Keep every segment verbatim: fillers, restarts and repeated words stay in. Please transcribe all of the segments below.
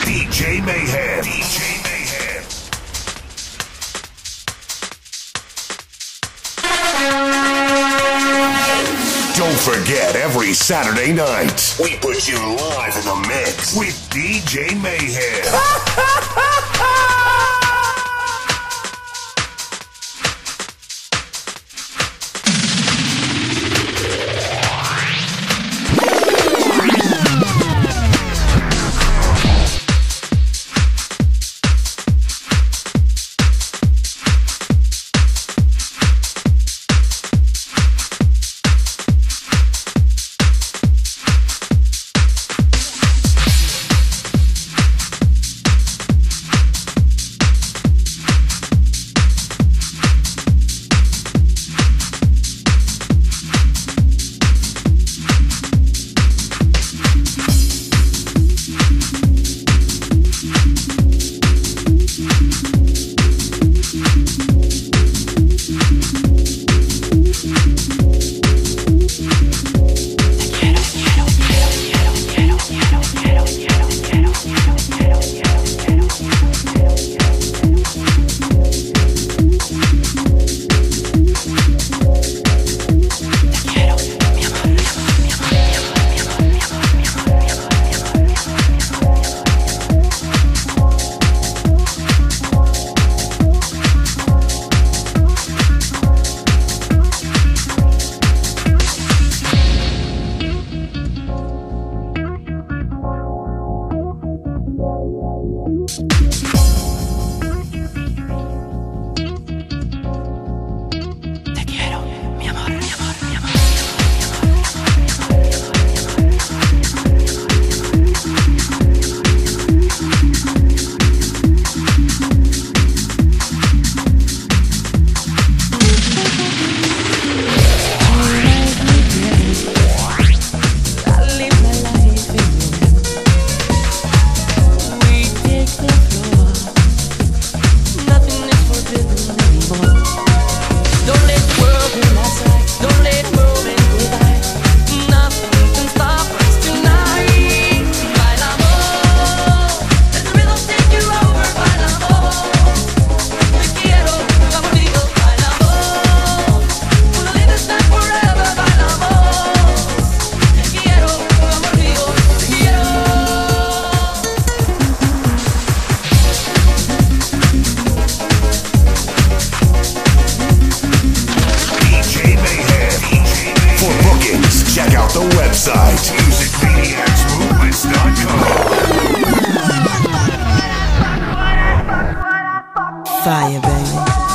D J Mayhem. D J Mayhem. Don't forget, every Saturday night, we put you live in the mix with D J Mayhem. Fire, baby.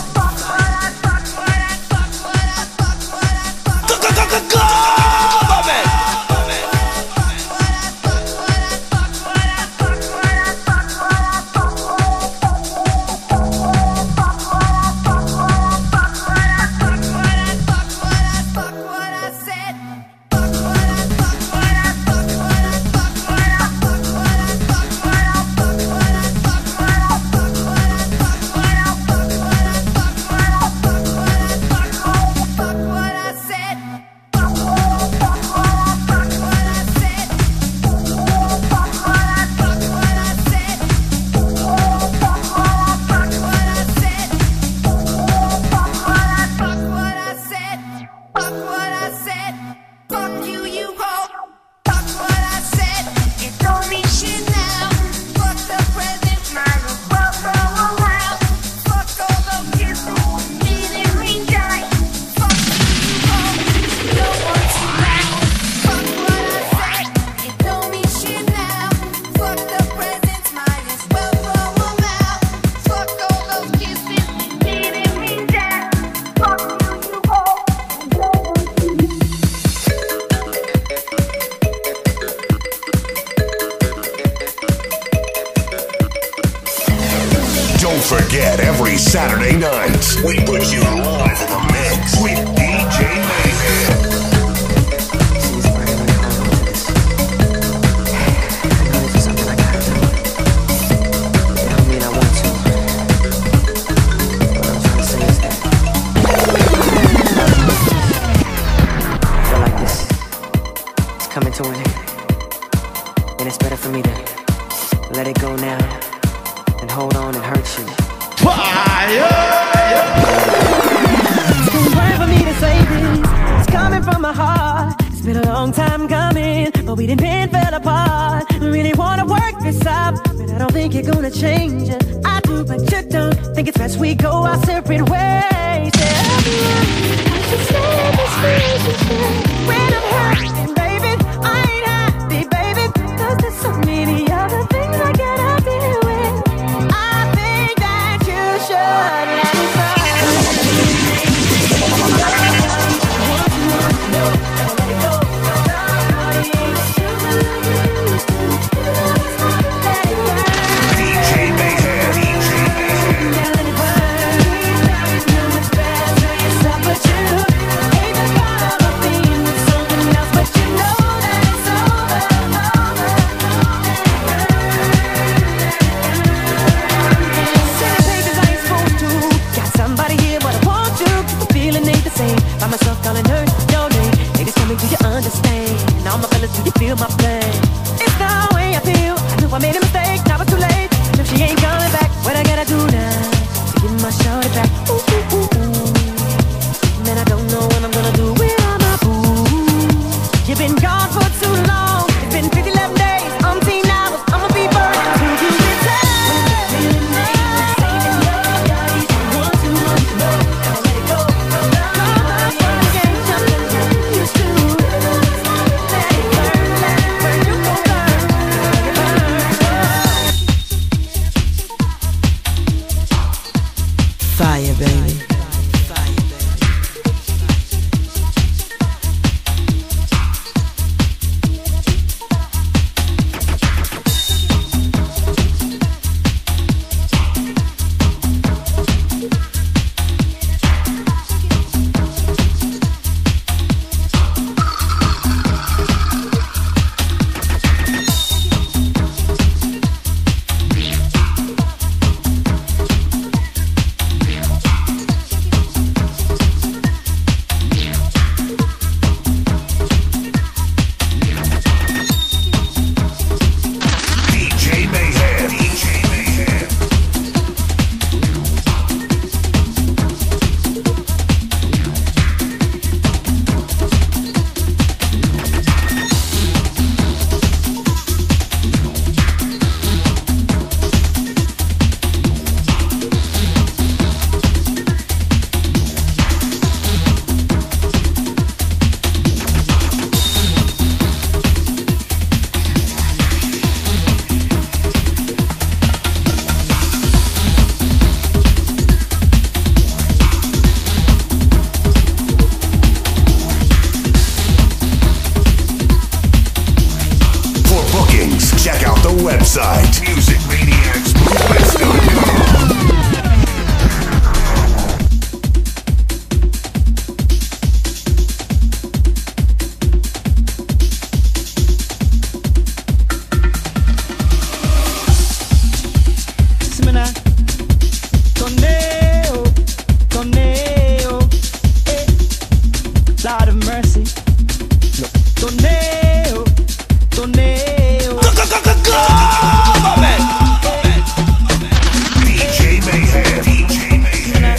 Don't forget, every Saturday night, we put you live in the mix with D J Mayhem. Coming to an end, and it's better for me to let it go now, and hold on, it hurts you. Fire! It's time for me to say this, it's coming from my heart. It's been a long time coming, but we didn't been fell apart. I really wanna work this out, but I don't think you're gonna change it. I do, but you don't. Think it's best we go our separate ways. Yeah. I should stay in this relationship when I'm hurting, baby. I ain't happy, baby, 'cause there's so many other things I gotta deal with. I think that you should let it go. By myself calling her your name. Ladies, tell me, do you understand? All my fellas, do you feel my pain? It's the way I feel. I knew I made a mistake, now it's too late. I know she ain't coming back. What I gotta do now to get my shorty back? Ooh, ooh, ooh, ooh. Man, I don't know what I'm gonna do without my boo. You've been gone for too long. It's been fifty, eleven days, umpteen hours. I'ma be burned till you return. Fire, baby. Website music maniacs movements dot com. Lord of mercy. Tornado, tornado. D J Mayhem, D J Mayhem.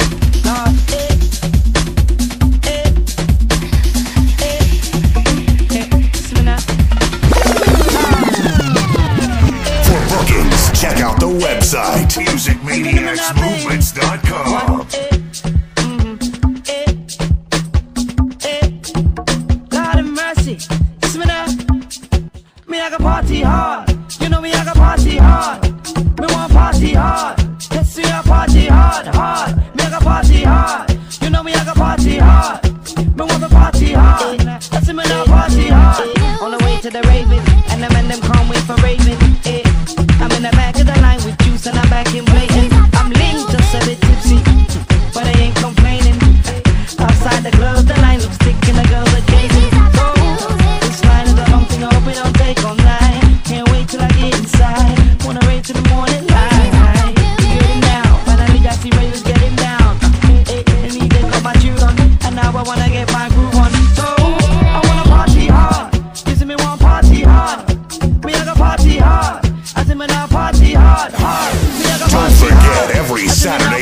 For bookings, check out the website music maniacs movements dot com. Party hard, you know me, I got party hard. Me want party hard. Let's see I party hard, hard. Me I got party hard, you know me, I got party hard. Me want to party hard. Let's see me now party hard. On the way to the Raven, and the men them can't wait for Raven. Eh. I'm in the back of the line with juice and I'm back in blazing. I'm linked, just a bit tipsy, but I ain't complaining. Outside the club, the line looks thick and the girls are gazing. Oh, this line is a long thing, I hope it don't take all night. Can't wait till I get inside. Wanna rave till the morning light. hard, hard. Me I go Don't party forget hard. every I say me Saturday